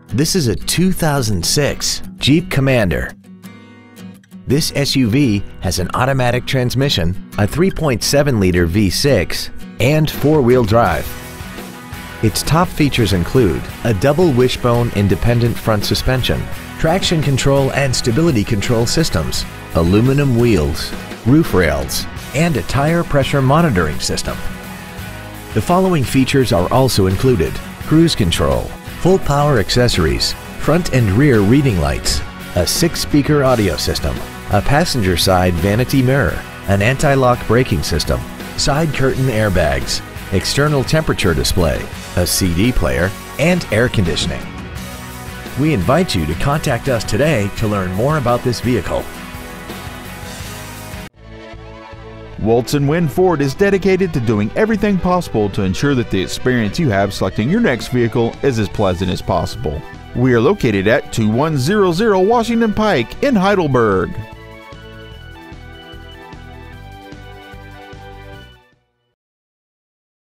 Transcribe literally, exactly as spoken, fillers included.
This is a two thousand six Jeep Commander. This S U V has an automatic transmission, a three point seven liter V six, and four-wheel drive. Its top features include a double wishbone independent front suspension, traction control and stability control systems, aluminum wheels, roof rails, and a tire pressure monitoring system. The following features are also included: cruise control, full power accessories, front and rear reading lights, a six-speaker audio system, a passenger side vanity mirror, an anti-lock braking system, side curtain airbags, external temperature display, a C D player, and air conditioning. We invite you to contact us today to learn more about this vehicle. Woltz and Wind Ford is dedicated to doing everything possible to ensure that the experience you have selecting your next vehicle is as pleasant as possible. We are located at two one zero zero Washington Pike in Heidelberg.